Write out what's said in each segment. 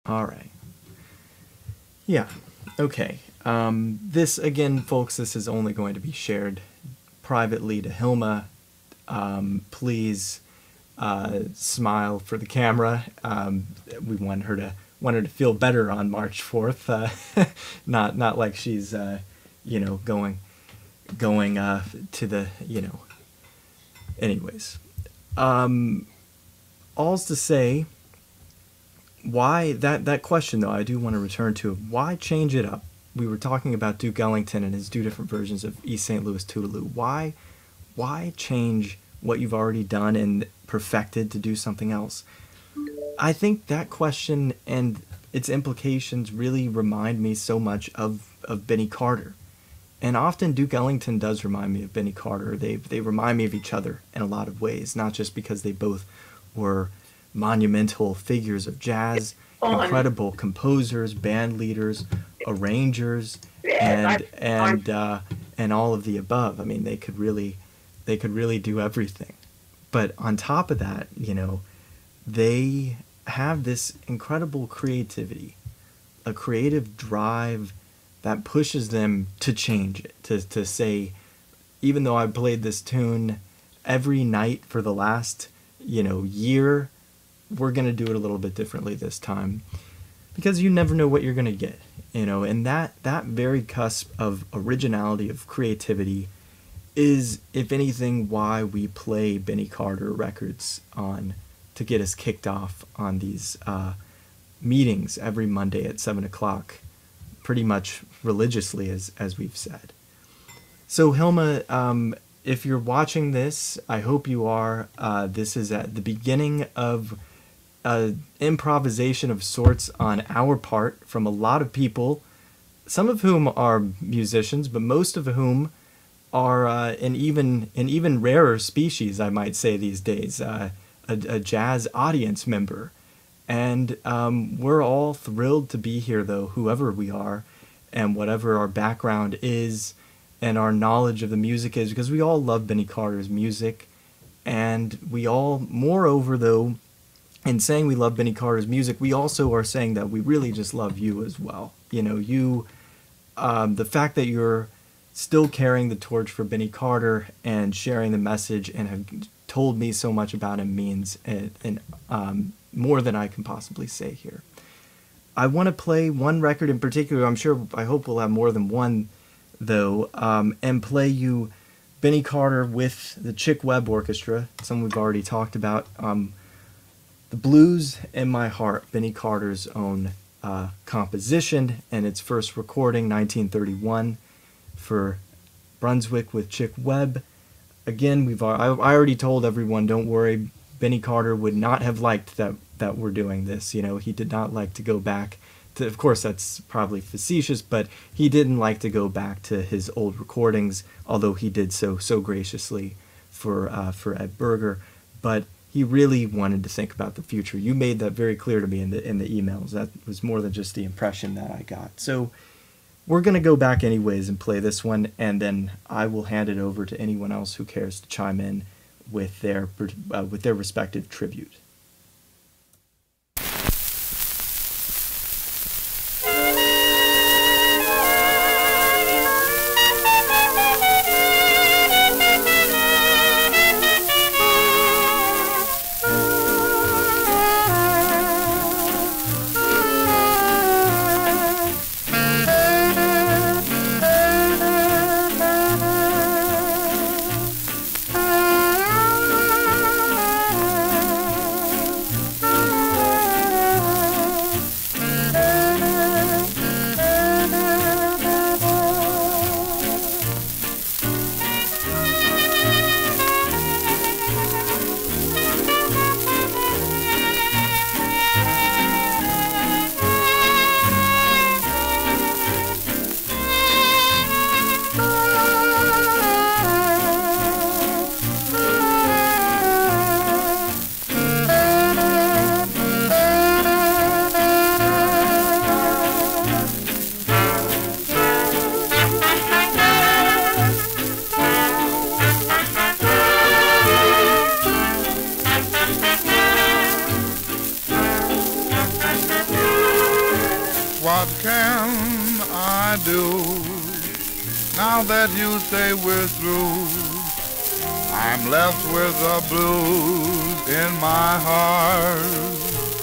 All right. Yeah. Okay. This, again, folks, this is only going to be shared privately to Hilma. Please smile for the camera. We want her to feel better on March 4th. Not like she's going to the Anyways, all's to say, why that question though, I do want to return to it. Why change it up? We were talking about Duke Ellington and his two different versions of East St. Louis Toodaloo. Why change what you've already done and perfected to do something else? I think that question and its implications really remind me so much of Benny Carter. And often Duke Ellington does remind me of Benny Carter. They remind me of each other in a lot of ways, not just because they both were monumental figures of jazz, incredible composers, band leaders, arrangers, and all of the above. I mean, they could really do everything. But on top of that, they have this incredible creativity, a creative drive that pushes them to change it, to say, even though I played this tune every night for the last, year, we're going to do it a little bit differently this time, because you never know what you're going to get, and that very cusp of originality, of creativity, is, if anything, why we play Benny Carter records to get us kicked off on these meetings every Monday at 7 o'clock, pretty much religiously, as we've said. So Hilma, if you're watching this, I hope you are. This is at the beginning of improvisation of sorts on our part from a lot of people, some of whom are musicians, but most of whom are an even rarer species, I might say these days, a jazz audience member. And we're all thrilled to be here, though, whoever we are and whatever our background is and our knowledge of the music is, because we all love Benny Carter's music. And we all, moreover, though, in saying we love Benny Carter's music, we also are saying that we really just love you as well. The fact that you're still carrying the torch for Benny Carter and sharing the message and have told me so much about him means more than I can possibly say here. I want to play one record in particular. I hope we'll have more than one, though, and play you Benny Carter with the Chick Webb Orchestra, something we've already talked about. The Blues in My Heart, Benny Carter's own composition, and its first recording, 1931, for Brunswick with Chick Webb. Again, I already told everyone, don't worry, Benny Carter would not have liked that we're doing this. He did not like to go back to, of course that's probably facetious, but he didn't like to go back to his old recordings, although he did so graciously for Ed Berger. But he really wanted to think about the future. You made that very clear to me in the emails. That was more than just the impression that I got. So we're going to go back anyways and play this one, and then I will hand it over to anyone else who cares to chime in with their respective tribute. what can I do? Now that you say we're through, I'm left with the blues in my heart.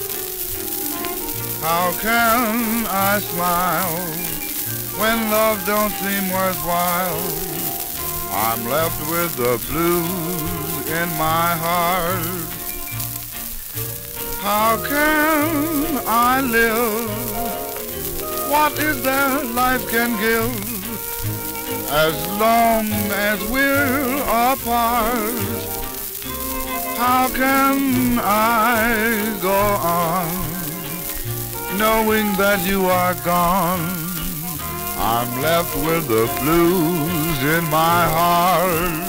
How can I smile when love don't seem worthwhile? I'm left with the blues in my heart. How can I live? What is there life can give? As long as we're apart, how can I go on knowing that you are gone? I'm left with the blues in my heart.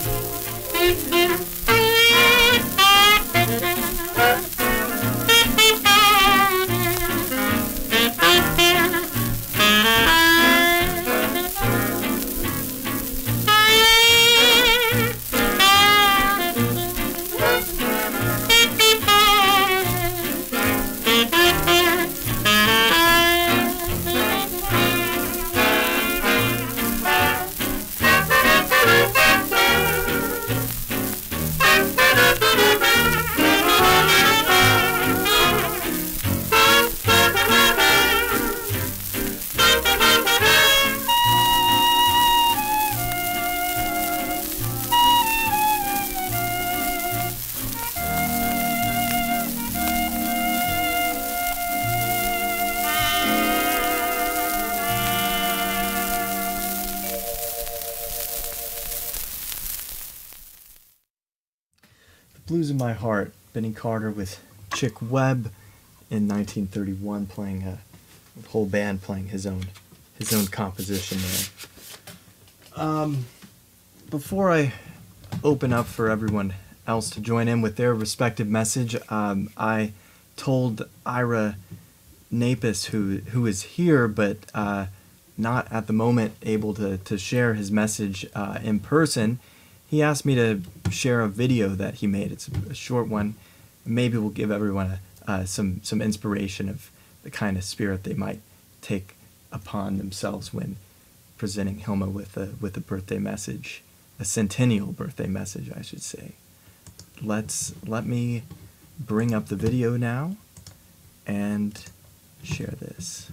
Blues in My Heart, Benny Carter with Chick Webb in 1931, playing a whole band playing his own composition there. Before I open up for everyone else to join in with their respective message, I told Ira Napis, who is here but not at the moment able to share his message in person. He asked me to share a video that he made. It's a short one. Maybe we'll give everyone some inspiration of the kind of spirit they might take upon themselves when presenting Hilma with a birthday message, a centennial birthday message, I should say. Let me bring up the video now and share this.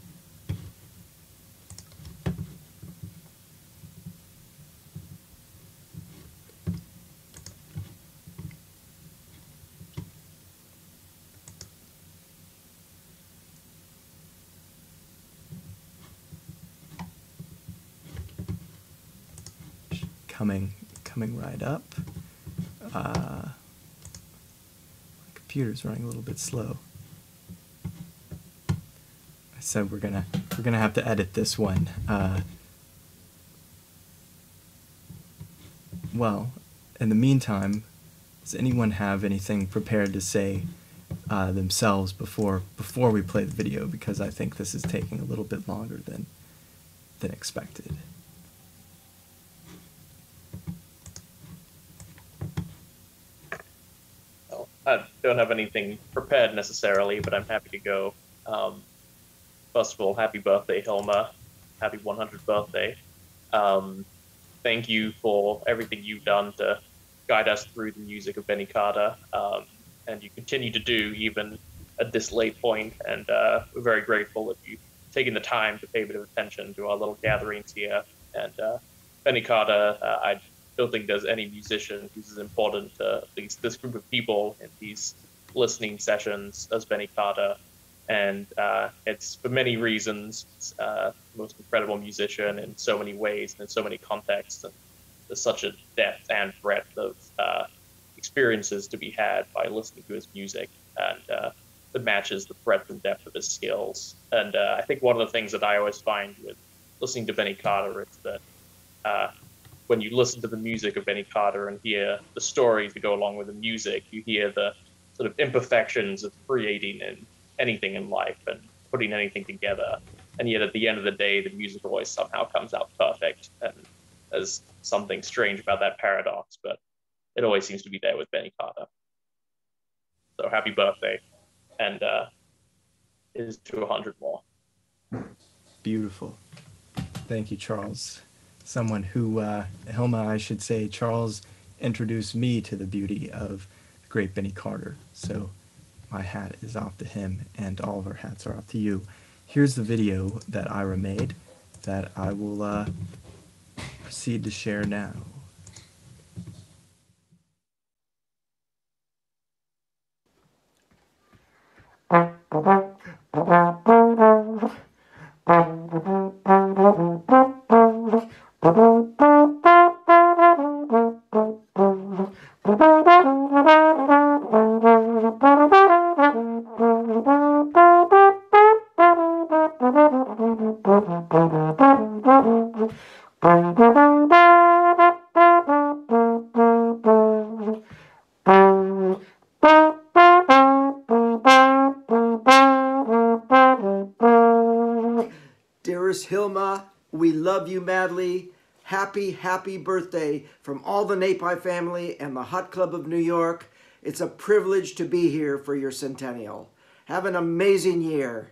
Coming right up. My computer's running a little bit slow. I said we're gonna have to edit this one. Well, in the meantime, does anyone have anything prepared to say themselves before we play the video? Because I think this is taking a little bit longer than expected. I don't have anything prepared necessarily, but I'm happy to go. First of all, happy birthday, Hilma. Happy 100th birthday. Thank you for everything you've done to guide us through the music of Benny Carter, and you continue to do even at this late point. And we're very grateful that you've taken the time to pay a bit of attention to our little gatherings here. And Benny Carter, I don't think there's any musician who's as important to at least this group of people in these listening sessions as Benny Carter. And it's for many reasons the most incredible musician in so many ways and in so many contexts. And there's such a depth and breadth of experiences to be had by listening to his music, and that matches the breadth and depth of his skills. And I think one of the things that I always find with listening to Benny Carter is that when you listen to the music of Benny Carter and hear the stories that go along with the music, you hear the sort of imperfections of creating anything in life and putting anything together. And yet at the end of the day, the music always somehow comes out perfect. And there's something strange about that paradox, but it always seems to be there with Benny Carter. So happy birthday. And here's to 100 more. Beautiful. Thank you, Charles. Someone who, Hilma, I should say, Charles introduced me to the beauty of the great Benny Carter. So my hat is off to him, and all of our hats are off to you. Here's the video that Ira made that I will proceed to share now. Dearest Hilma, we love you madly. Happy, happy birthday from all the Napi family and the Hot Club of New York. It's a privilege to be here for your centennial. Have an amazing year.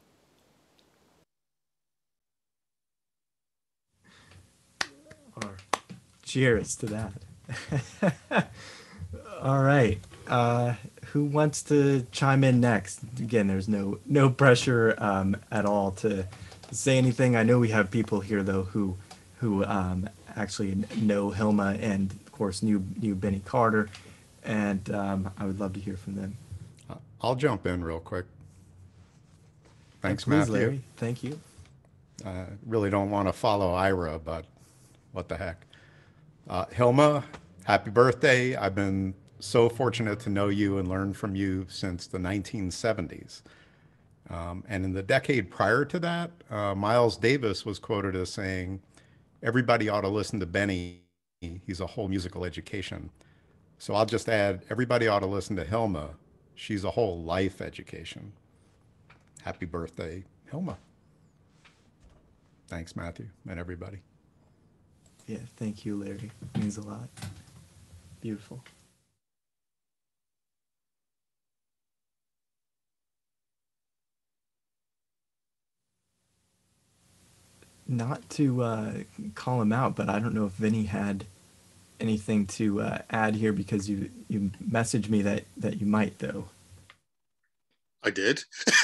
Or cheers to that. All right. Who wants to chime in next? Again, there's no pressure at all to say anything. I know we have people here though who actually know Hilma and of course knew Benny Carter, and I would love to hear from them. I'll jump in real quick. Thanks, Please, Matthew. Larry. Thank you. Really don't want to follow Ira, but what the heck. Hilma, happy birthday. I've been so fortunate to know you and learn from you since the 1970s. And in the decade prior to that, Miles Davis was quoted as saying, everybody ought to listen to Benny. He's a whole musical education. So I'll just add, everybody ought to listen to Hilma. She's a whole life education. Happy birthday, Hilma. Thanks, Matthew, and everybody. Yeah, thank you, Larry. It means a lot. Beautiful. Not to call him out, but I don't know if Vinny had anything to add here because you messaged me that you might though. I did.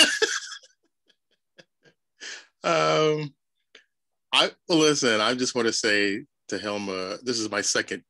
Well, listen. I just want to say to Hilma, this is my second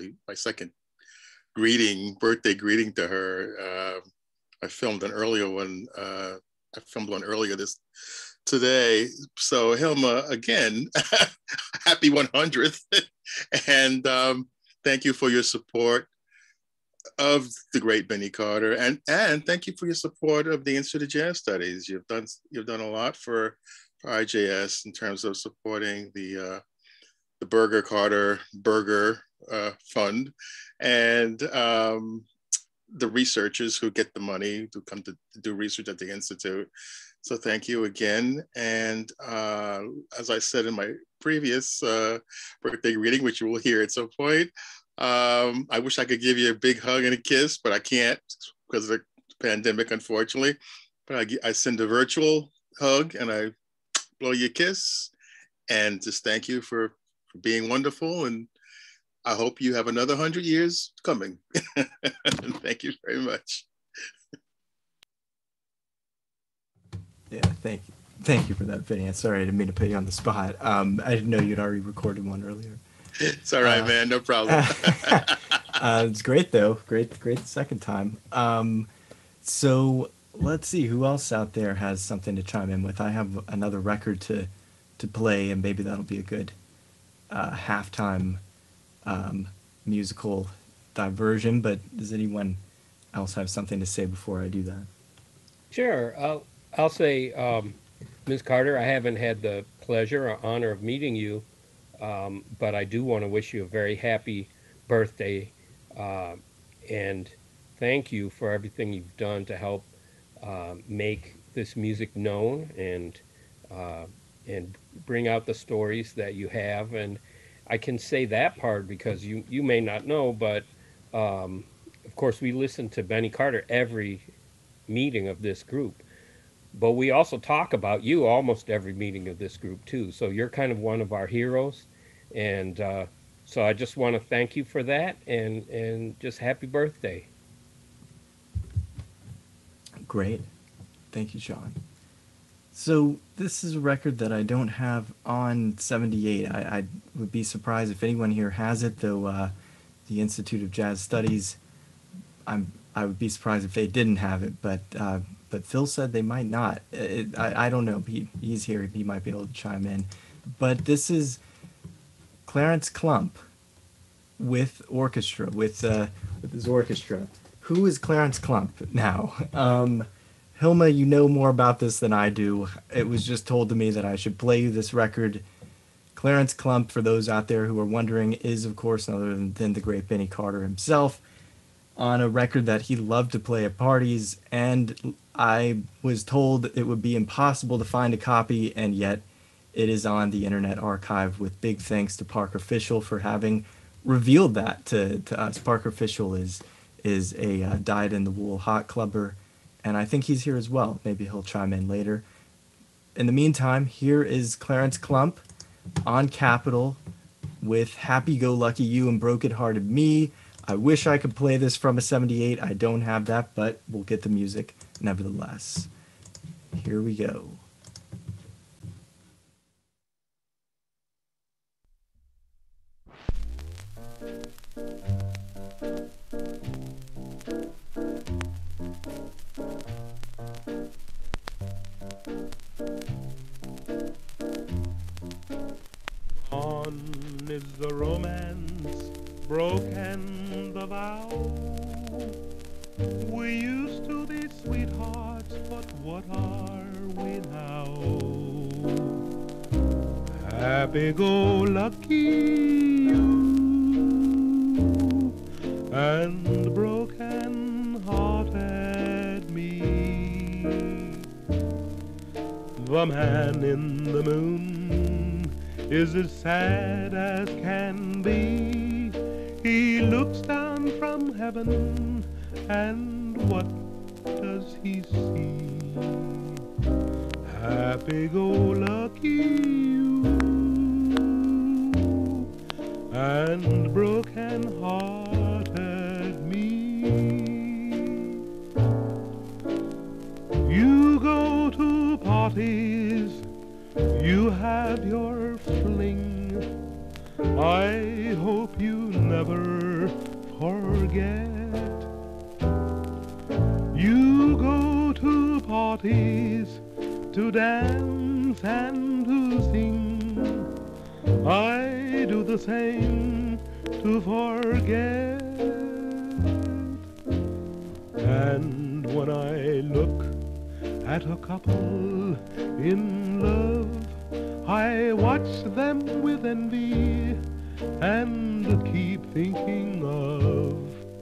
birthday greeting to her. I filmed an earlier one. I filmed one earlier today. So Hilma, again, happy 100th, and thank you for your support of the great Benny Carter, and thank you for your support of the Institute of Jazz Studies. You've done a lot for IJS in terms of supporting the Burger Carter Burger Fund, and the researchers who get the money to come to do research at the Institute. So thank you again. And as I said in my previous birthday reading, which you will hear at some point, I wish I could give you a big hug and a kiss, but I can't because of the pandemic, unfortunately. But I send a virtual hug and I blow you a kiss and just thank you for being wonderful. And I hope you have another 100 years coming. Thank you very much. Yeah, thank you for that, Vinny. Sorry, I didn't mean to put you on the spot. I didn't know you'd already recorded one earlier. It's all right, man. No problem. It's great though. Great the second time. So let's see who else out there has something to chime in with. I have another record to play, and maybe that'll be a good halftime musical diversion. But does anyone else have something to say before I do that? Sure. I'll say, Ms. Carter, I haven't had the pleasure or honor of meeting you, but I do want to wish you a very happy birthday, and thank you for everything you've done to help make this music known and bring out the stories that you have. And I can say that part because you may not know, but of course we listen to Benny Carter every meeting of this group. but we also talk about you almost every meeting of this group too. So you're kind of one of our heroes, and so I just want to thank you for that, and just happy birthday. Great. Thank you, Sean. So this is a record that I don't have on 78. I would be surprised if anyone here has it, though the Institute of Jazz Studies, I would be surprised if they didn't have it, but Phil said they might not. I don't know. He's here. He might be able to chime in. But this is Clarence Klump with orchestra, with his orchestra. Who is Clarence Klump now? Hilma, you know more about this than I do. It was just told to me that I should play you this record. Clarence Klump, for those out there who are wondering, is of course none other than the great Benny Carter himself, on a record that he loved to play at parties, and I was told it would be impossible to find a copy, and yet it is on the Internet Archive, with big thanks to Parker Fischel for having revealed that to us. Parker Fischel is a dyed-in-the-wool hot clubber, and I think he's here as well. Maybe he'll chime in later. In the meantime, here is Clarence Klump on Capitol with Happy Go Lucky You and Broken Hearted Me. I wish I could play this from a 78. I don't have that, but we'll get the music nevertheless. Here we go. Gone is the romance, broken the vow. We used to be sweethearts, but what are we now? Happy-go-lucky you and broken-hearted me. The man in the moon is as sad as can be. He looks down from heaven, and what does he see? Happy-go-lucky you and broken-hearted me. You go to parties, you have your fling. I hope you never forget. You go to parties to dance and to sing. I do the same to forget. And when I look at a couple in love, I watch them with envy and keep thinking of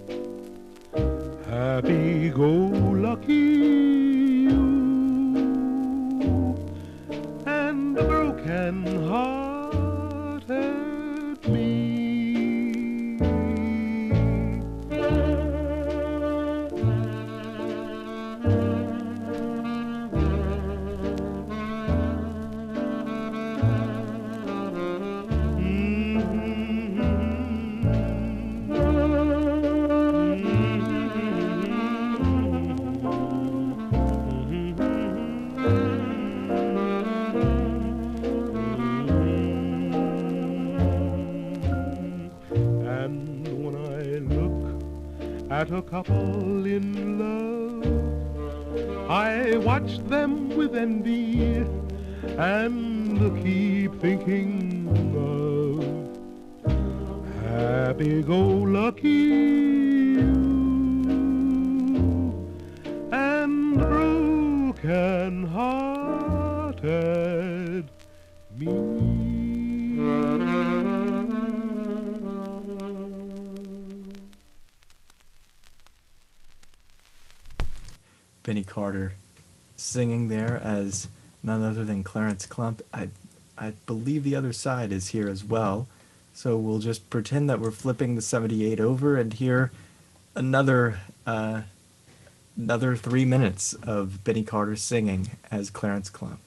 happy-go-lucky you and broken-hearted me. At a couple in love, I watch them with envy and keep thinking of happy-go-lucky you and broken-hearted me. Benny Carter singing there as none other than Clarence Klump. I believe the other side is here as well. So we'll just pretend that we're flipping the 78 over and hear another another 3 minutes of Benny Carter singing as Clarence Clump.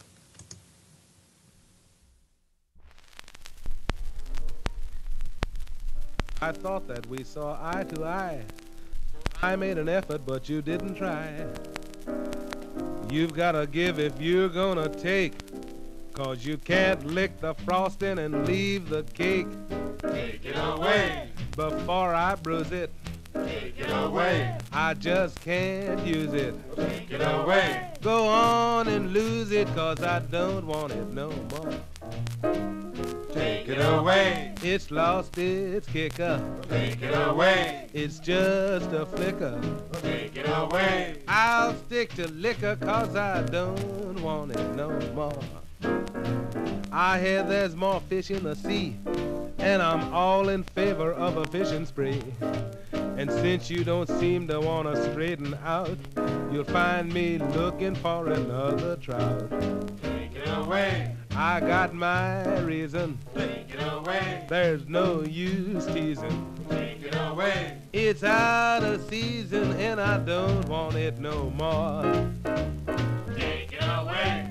I thought that we saw eye to eye. I made an effort, but you didn't try. You've gotta give if you're gonna take, 'cause you can't lick the frosting and leave the cake. Take it away. Before I bruise it, Take it away. I just can't use it. Take it away. Go on and lose it, 'cause I don't want it no more. Take it away. It's lost its kicker. Take it away. It's just a flicker. Take it away. I'll stick to liquor, 'cause I don't want it no more. I hear there's more fish in the sea, and I'm all in favor of a fishing spree. And since you don't seem to want to straighten out, you'll find me looking for another trout. Take it away. I got my reason. Take it away. There's no use teasing. Take it away. It's out of season and I don't want it no more. Take it away.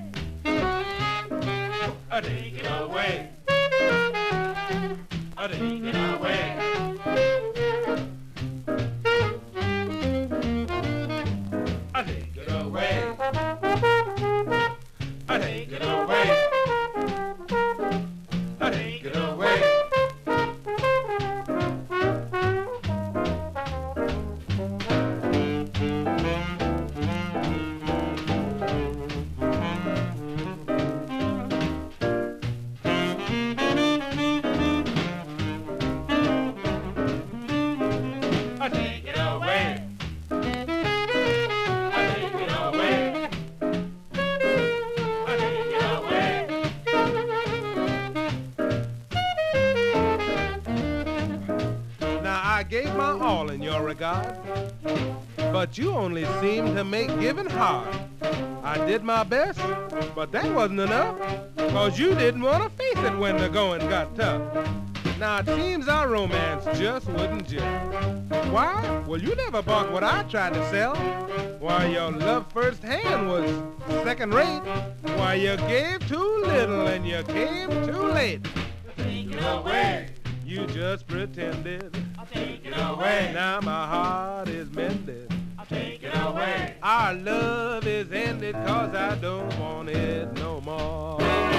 Take it away. Take it away. Take it away. Take it away. Take it away. Take it away. Take it away. Take it away. Now I gave my all in your regard, but you only seemed to make giving hard. I did my best, but that wasn't enough, 'cause you didn't want to face it when the going got tough. Now it seems our romance just wouldn't gel. Why? Well, you never bought what I tried to sell. Why, your love firsthand was second rate. Why, you gave too little and you came too late. Take it away. You just pretended. Take it away. Now my heart is mended. Take it away. Our love is ended, 'cause I don't want it no more.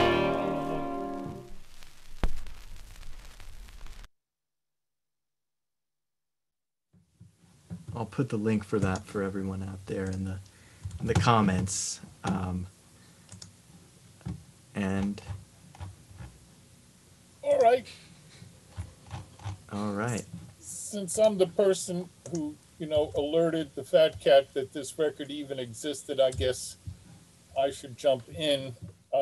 I'll put the link for that for everyone out there in the comments. And All right. all right. Since I'm the person who, alerted the Fat Cat that this record even existed, I guess I should jump in.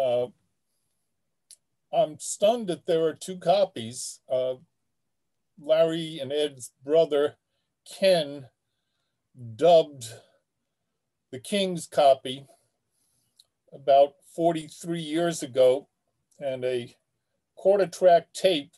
I'm stunned that there are two copies. Larry and Ed's brother, Ken, dubbed the King's copy about 43 years ago, and a quarter track tape,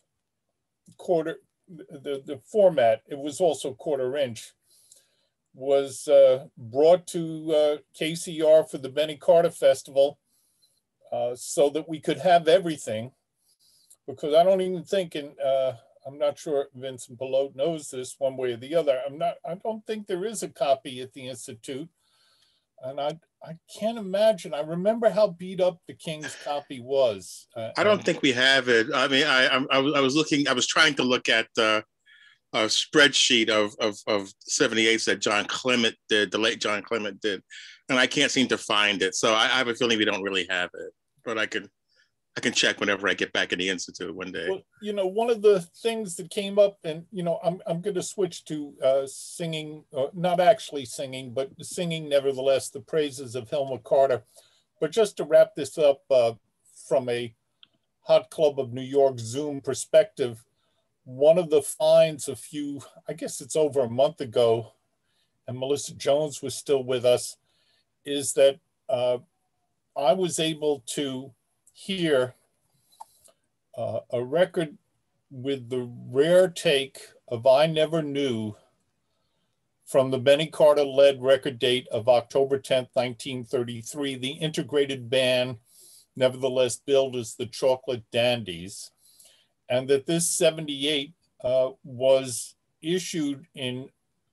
the format, it was also quarter inch, was brought to KCR for the Benny Carter Festival so that we could have everything, because I don't even think I'm not sure Vincent Belote knows this one way or the other. I don't think there is a copy at the Institute. And I can't imagine. I remember how beat up the King's copy was. I don't think we have it. I mean, I was looking. I was trying to look at a spreadsheet of 78s that John Clement did, the late John Clement did, and I can't seem to find it. So I have a feeling we don't really have it. But I can check whenever I get back in the Institute one day. Well, one of the things that came up, and I'm going to switch to singing, not actually singing, but singing nevertheless, the praises of Hilma Carter. But just to wrap this up from a Hot Club of New York Zoom perspective, one of the finds I guess it's over a month ago, and Melissa Jones was still with us, is that I was able to hear a record with the rare take of I Never Knew From the Benny Carter-led record date of October 10th, 1933, the integrated band nevertheless billed as the Chocolate Dandies, and that this 78 was issued in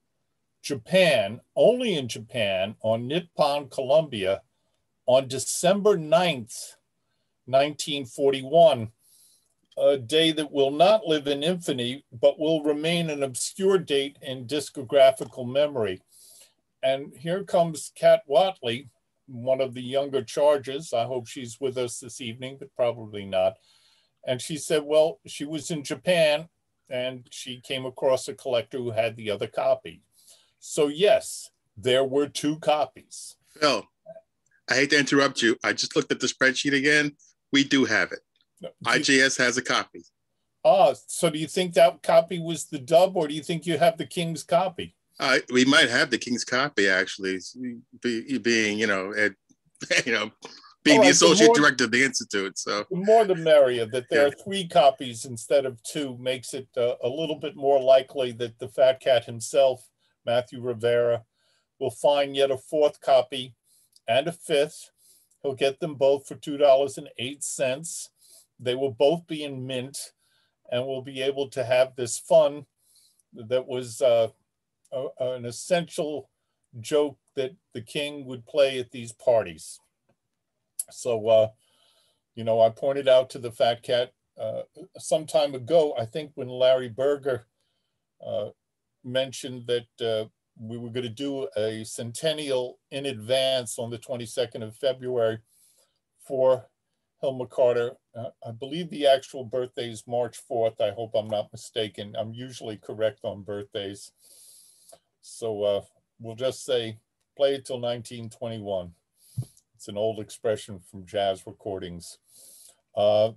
Japan, only in Japan, on Nippon Columbia on December 9th, 1941, a day that will not live in infamy, but will remain an obscure date in discographical memory. And here comes Kat Watley, one of the younger charges. I hope she's with us this evening, but probably not. And she said, well, she was in Japan and she came across a collector who had the other copy. So yes, there were 2 copies. Phil, I hate to interrupt you. I just looked at the spreadsheet again. We do have it. IJS has a copy. So do you think that copy was the dub, or do you think you have the King's copy? We might have the King's copy, actually, being, being the associate director of the Institute. So the more the merrier. That there are 3 copies instead of 2 makes it a little bit more likely that the Fat Cat himself, Matthew Rivera, will find yet a 4th copy and a 5th. He'll get them both for $2.08. They will both be in mint, and we'll be able to have this fun that was an essential joke that the King would play at these parties. So, I pointed out to the Fat Cat some time ago, I think when Larry Berger mentioned that we were going to do a centennial in advance on the 22nd of February for Hilma Carter. I believe the actual birthday is March 4th. I hope I'm not mistaken. I'm usually correct on birthdays. So we'll just say, play it till 1921. It's an old expression from jazz recordings. I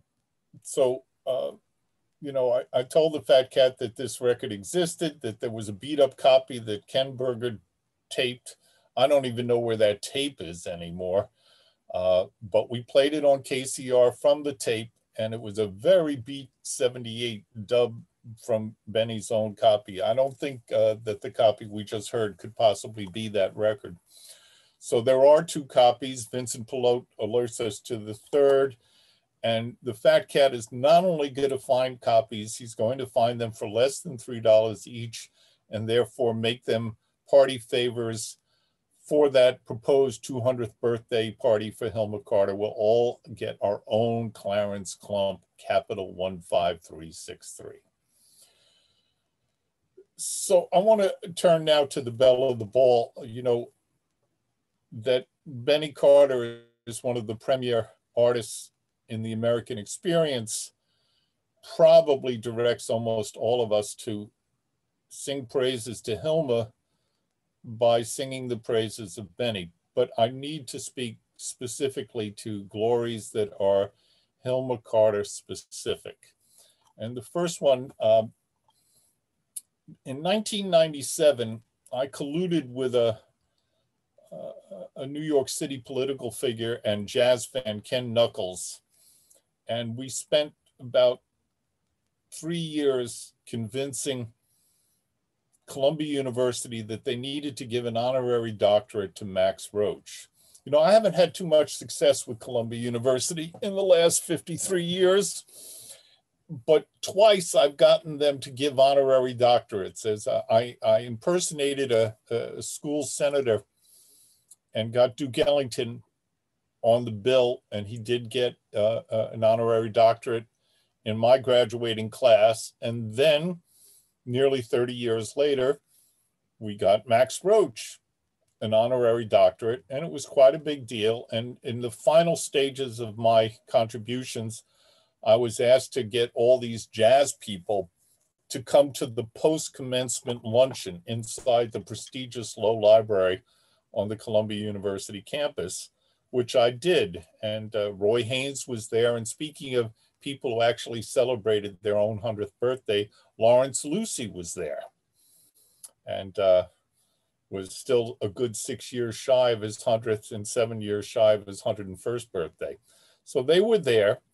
told the Fat Cat that this record existed, that there was a beat up copy that Ken Berger taped. I don't even know where that tape is anymore. But we played it on KCR from the tape, and it was a very beat 78 dub from Benny's own copy. I don't think that the copy we just heard could possibly be that record. So there are 2 copies. Vincent Pilote alerts us to the 3rd. And the Fat Cat is not only going to find copies, he's going to find them for less than $3 each, and therefore make them party favors for that proposed 200th birthday party for Hilma Carter. We'll all get our own Clarence Klump capital 15363. So I want to turn now to the belle of the ball. That Benny Carter is one of the premier artists in the American experience, probably directs almost all of us to sing praises to Hilma by singing the praises of Benny. But I need to speak specifically to glories that are Hilma Carter specific. And the first one, in 1997, I colluded with a New York City political figure and jazz fan, Ken Knuckles. And we spent about 3 years convincing Columbia University that they needed to give an honorary doctorate to Max Roach. I haven't had too much success with Columbia University in the last 53 years, but twice I've gotten them to give honorary doctorates. As I impersonated a school senator and got Duke Ellington on the bill, and he did get an honorary doctorate in my graduating class. And then nearly 30 years later, we got Max Roach an honorary doctorate, and it was quite a big deal. And in the final stages of my contributions, I was asked to get all these jazz people to come to the post-commencement luncheon inside the prestigious Low Library on the Columbia University campus, which I did. And Roy Haynes was there. And speaking of people who actually celebrated their own 100th birthday, Lawrence Lucy was there, and was still a good 6 years shy of his 100th and 7 years shy of his 101st birthday. So they were there.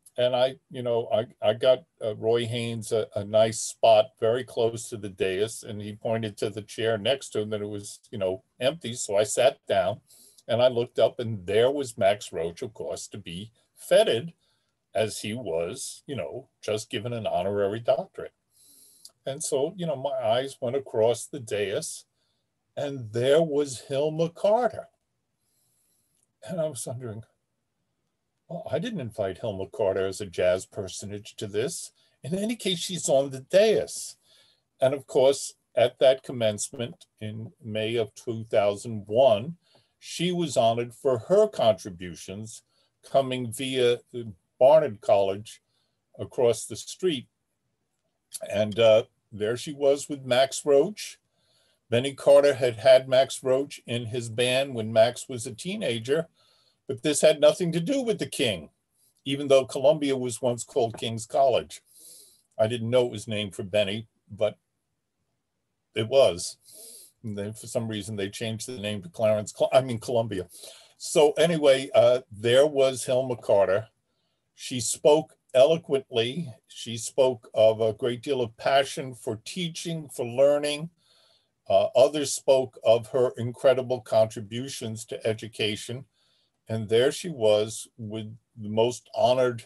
And I got Roy Haynes a nice spot very close to the dais, and he pointed to the chair next to him that it was, empty. So I sat down and I looked up, and there was Max Roach, of course, to be feted as he was, just given an honorary doctorate. And so, my eyes went across the dais, and there was Hilma Carter. And I was wondering, well, I didn't invite Hilma Carter as a jazz personage to this. In any case, she's on the dais. And of course, at that commencement in May of 2001, she was honored for her contributions coming via Barnard College across the street. And there she was with Max Roach. Benny Carter had Max Roach in his band when Max was a teenager, but this had nothing to do with the King, even though Columbia was once called King's College. I didn't know it was named for Benny, but it was. And then for some reason, they changed the name to Columbia. So anyway, there was Hilma Carter. She spoke eloquently. She spoke of a great deal of passion for teaching, for learning. Others spoke of her incredible contributions to education. And there she was with the most honored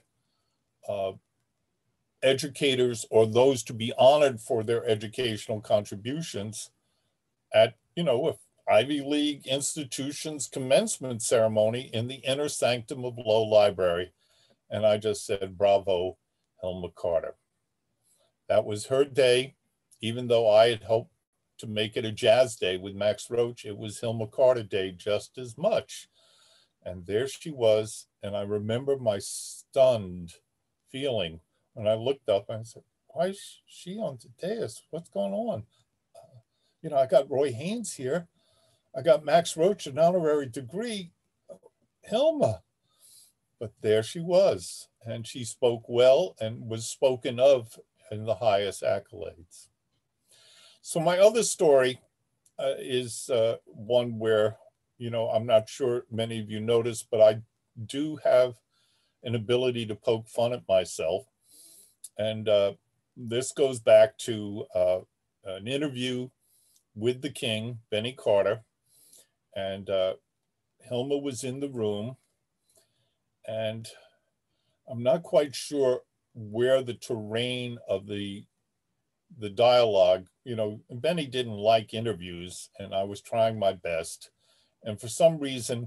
educators, or those to be honored for their educational contributions at, Ivy League institution's commencement ceremony in the inner sanctum of Low Library. And I just said, bravo, Hilma Carter. That was her day. Even though I had hoped to make it a jazz day with Max Roach, it was Hilma Carter Day just as much. And there she was. And I remember my stunned feeling when I looked up and I said, why is she on the dais? What's going on? I got Roy Haynes here. I got Max Roach, an honorary degree. Hilma. But there she was. And she spoke well and was spoken of in the highest accolades. So my other story is one where, I'm not sure many of you noticed, but I do have an ability to poke fun at myself. And this goes back to an interview with the King, Benny Carter. And Hilma was in the room. And I'm not quite sure where the terrain of the dialogue, Benny didn't like interviews, and I was trying my best. And for some reason,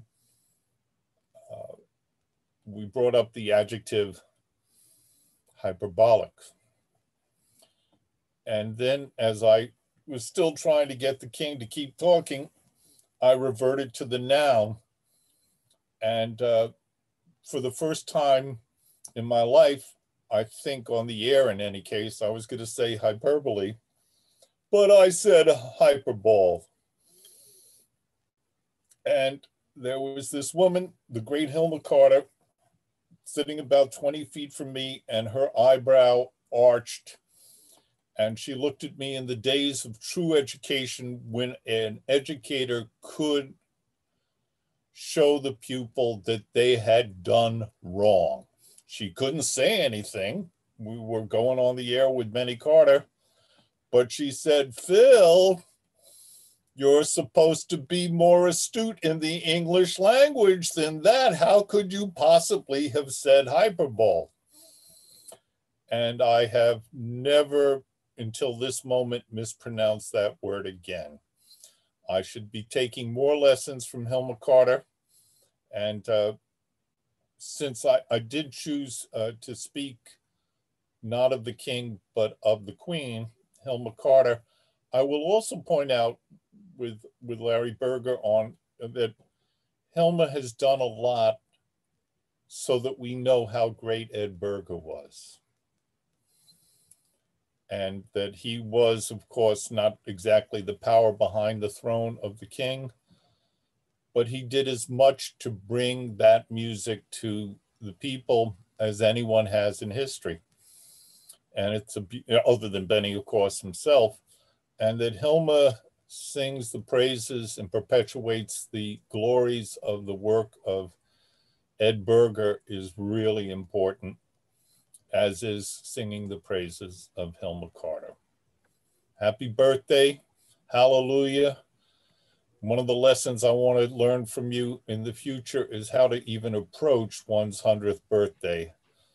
we brought up the adjective hyperbolic. And then as I was still trying to get the King to keep talking, I reverted to the noun. And for the first time in my life, I think on the air in any case, I was going to say hyperbole, but I said hyperbole. And there was this woman, the great Hilma Carter, sitting about 20 feet from me, and her eyebrow arched. And she looked at me in the days of true education, when an educator could show the pupil that they had done wrong. She couldn't say anything. We were going on the air with Benny Carter, but she said, Phil, you're supposed to be more astute in the English language than that. How could you possibly have said hyperbole? And I have never, until this moment, mispronounced that word again. I should be taking more lessons from Hilma Carter. And since I did choose to speak not of the King, but of the Queen, Hilma Carter, I will also point out with Larry Berger on that Hilma has done a lot so that we know how great Ed Berger was. And that he was, of course, not exactly the power behind the throne of the King, but he did as much to bring that music to the people as anyone has in history. And it's other than Benny, of course, himself. And that Hilma sings the praises and perpetuates the glories of the work of Ed Berger is really important. as is singing the praises of Hilma Carter. Happy birthday. Hallelujah. One of the lessons I want to learn from you in the future is how to even approach one's 100th birthday.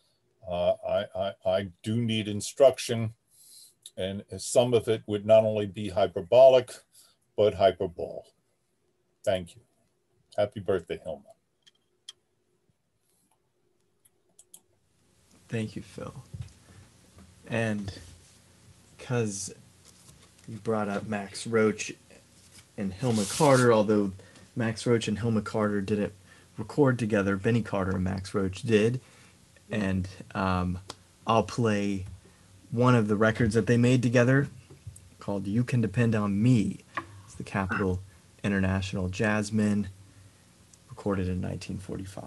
I do need instruction, and some of it would not only be hyperbolic, but hyperbole. Thank you. Happy birthday, Hilma. Thank you, Phil. And because you brought up Max Roach and Hilma Carter, although Max Roach and Hilma Carter didn't record together, Benny Carter and Max Roach did. And I'll play one of the records that they made together called You Can Depend on Me. It's the Capitol International Jazzmen, recorded in 1945.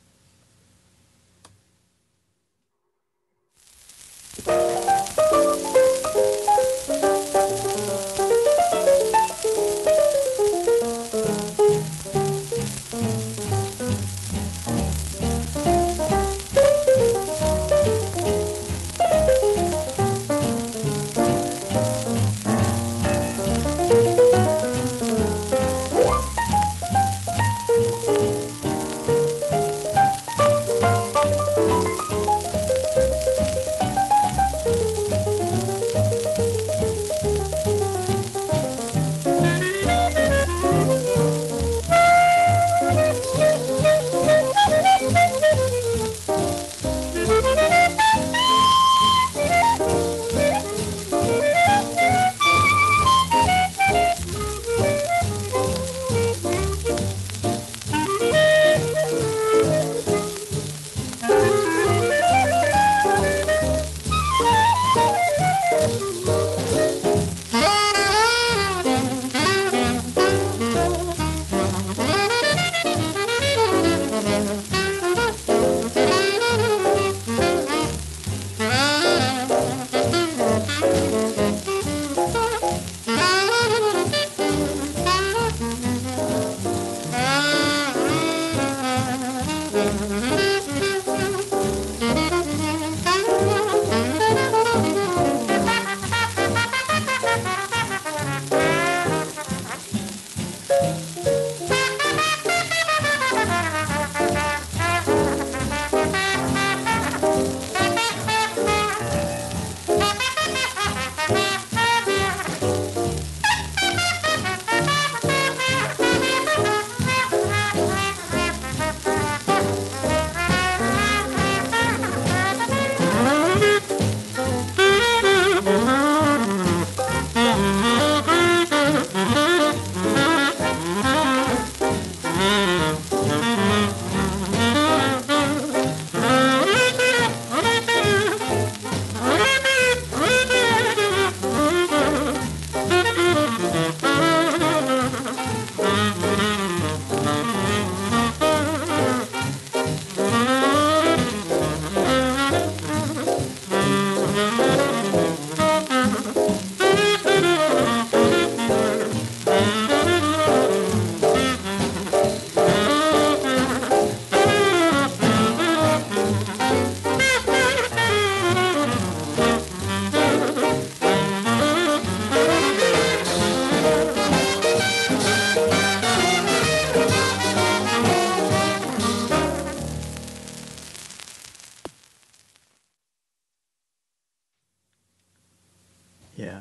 Yeah,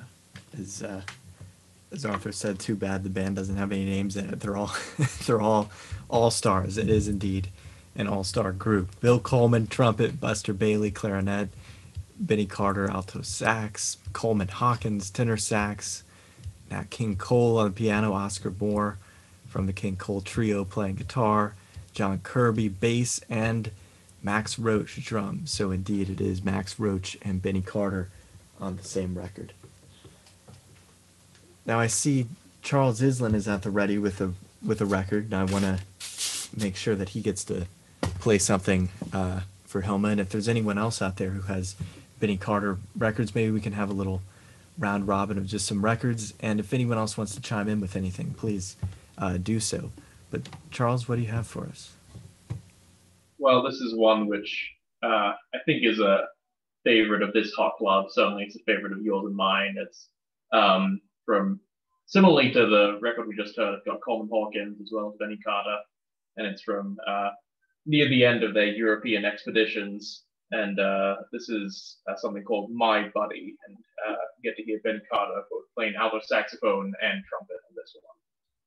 as Arthur said, too bad the band doesn't have any names in it. They're all all-stars. It is indeed an all-star group. Bill Coleman, trumpet; Buster Bailey, clarinet; Benny Carter, alto sax; Coleman Hawkins, tenor sax; Nat King Cole on the piano; Oscar Moore from the King Cole Trio playing guitar; John Kirby, bass; and Max Roach, drums. So indeed, it is Max Roach and Benny Carter on the same record. Now I see Charles Islin is at the ready with a record, and I want to make sure that he gets to play something for Hilma. And if there's anyone else out there who has Benny Carter records, maybe we can have a little round robin of just some records. And if anyone else wants to chime in with anything, please do so. But Charles, what do you have for us? Well, this is one which I think is a favorite of this hot club. Certainly, it's a favorite of yours and mine. It's from similarly to the record we just heard. It's got Coleman Hawkins as well as Benny Carter, and it's from near the end of their European expeditions. And this is something called My Buddy, and you get to hear Benny Carter both playing alto saxophone and trumpet on this one.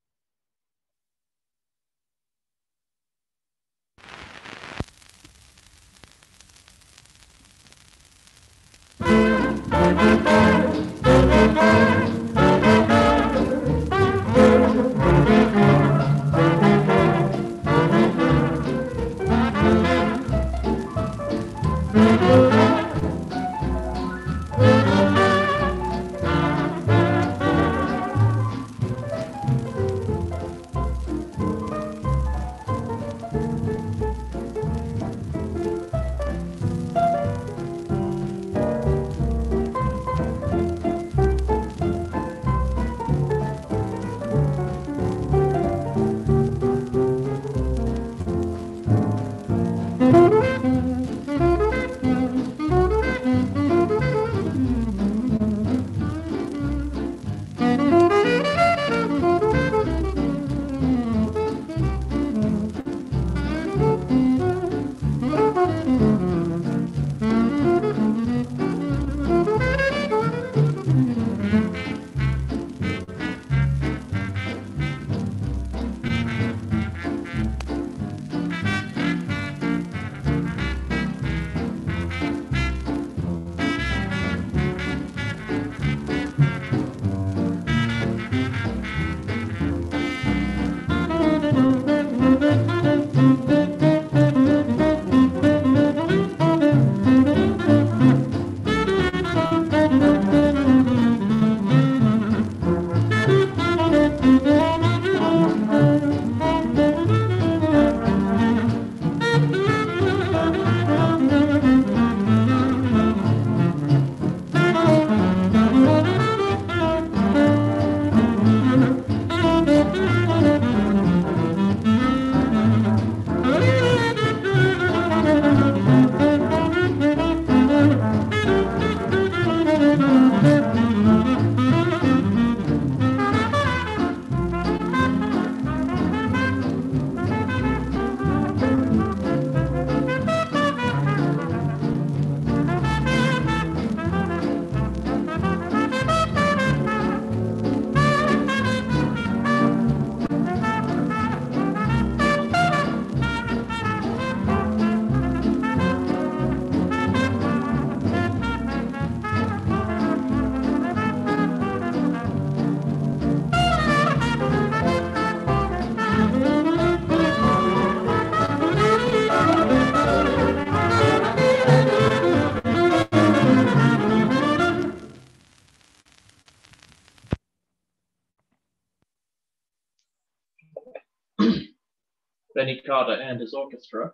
Benny Carter and his orchestra.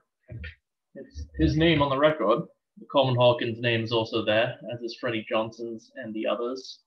It's his name on the record. Coleman Hawkins' name is also there, as is Freddie Johnson's and the others.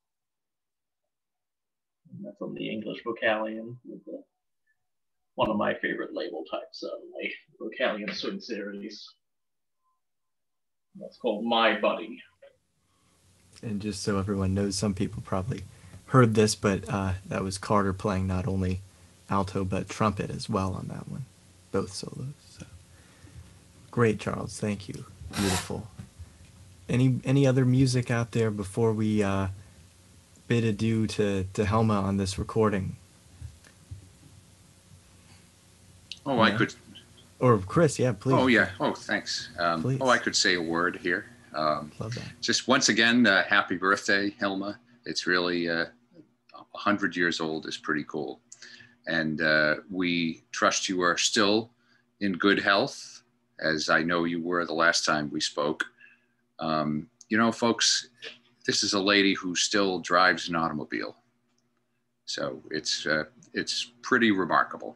And that's on the English Vocalion, with one of my favorite label types, certainly, Vocalion Swing Series. That's called My Buddy. And just so everyone knows, some people probably heard this, but that was Carter playing not only alto but trumpet as well on that one, both solos. So great, Charles. Thank you. Beautiful. Any other music out there before we bid adieu to Helma on this recording? Oh, yeah. I could. Or Chris, yeah, please. Oh, yeah. Oh, thanks. Please. I could say a word here. Love that. Just once again, happy birthday, Helma. It's really 100 years old is pretty cool. And we trust you are still in good health, as I know you were the last time we spoke. You know, folks, this is a lady who still drives an automobile. So it's pretty remarkable.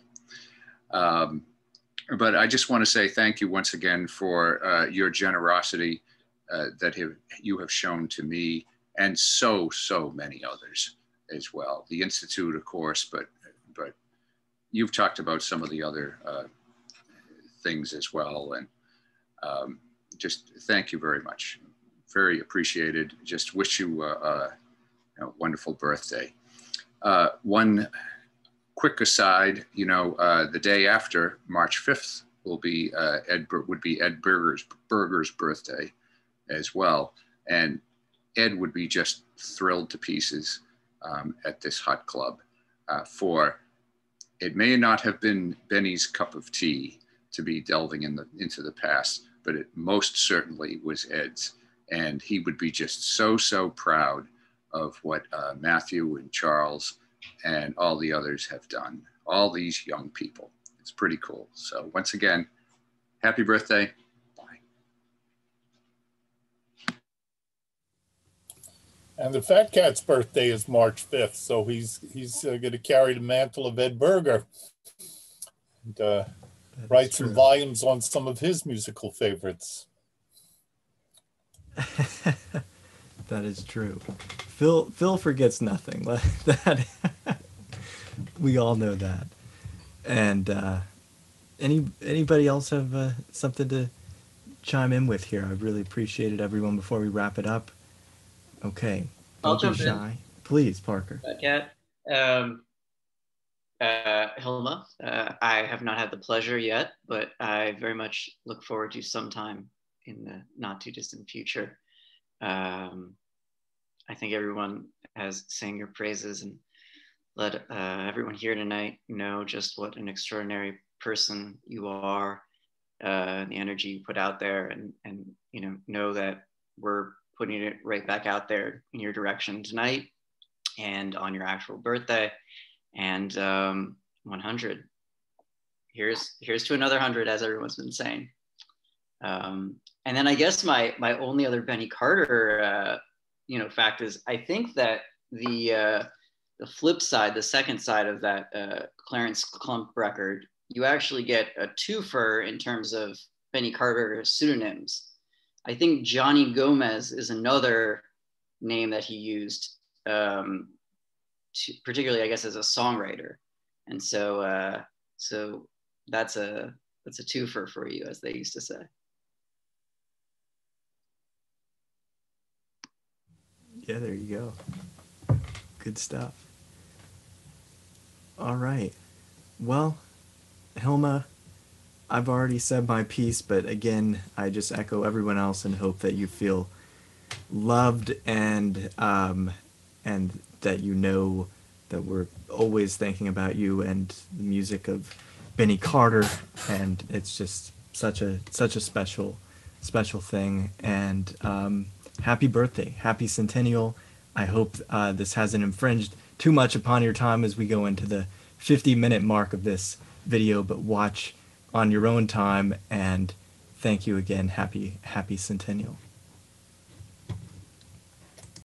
But I just want to say thank you once again for your generosity that you have shown to me and so many others as well. The Institute, of course, but you've talked about some of the other things as well. And just thank you very much very appreciated. Just wish you a wonderful birthday. One quick aside, the day after March 5th would be Ed Berger's birthday as well. And Ed would be just thrilled to pieces at this hot club for it may not have been Benny's cup of tea to be delving into the past, but it most certainly was Ed's. And he would be just so proud of what Matthew and Charles and all the others have done, all these young people. It's pretty cool. So once again, happy birthday. Bye. And the Fat Cat's birthday is March 5th, so he's going to carry the mantle of Ed Berger and write some volumes on some of his musical favorites. That is true. Phil forgets nothing. That we all know that. And anybody else have something to chime in with here? I really appreciated everyone before we wrap it up. Okay. I'll Don't jump be shy. Please, Parker. Cat. Hilma, I have not had the pleasure yet, but I very much look forward to sometime in the not too distant future. I think everyone has sang your praises and let everyone here tonight know just what an extraordinary person you are, the energy you put out there, and know that we're putting it right back out there in your direction tonight and on your actual birthday. And 100. Here's to another 100, as everyone's been saying. And then I guess my only other Benny Carter fact is, I think that the flip side, the second side of that Clarence Klump record, you actually get a twofer in terms of Benny Carter pseudonyms. I think Johnny Gomez is another name that he used, particularly, I guess, as a songwriter. And so that's a twofer for you, as they used to say. Yeah, there you go. Good stuff. All right. Well, Hilma, I've already said my piece, but again, I just echo everyone else and hope that you feel loved and that you know that we're always thinking about you and the music of Benny Carter, and it's just such a special thing. And happy birthday, happy centennial. I hope this hasn't infringed too much upon your time as we go into the 50-minute mark of this video, but watch on your own time. And thank you again. Happy centennial.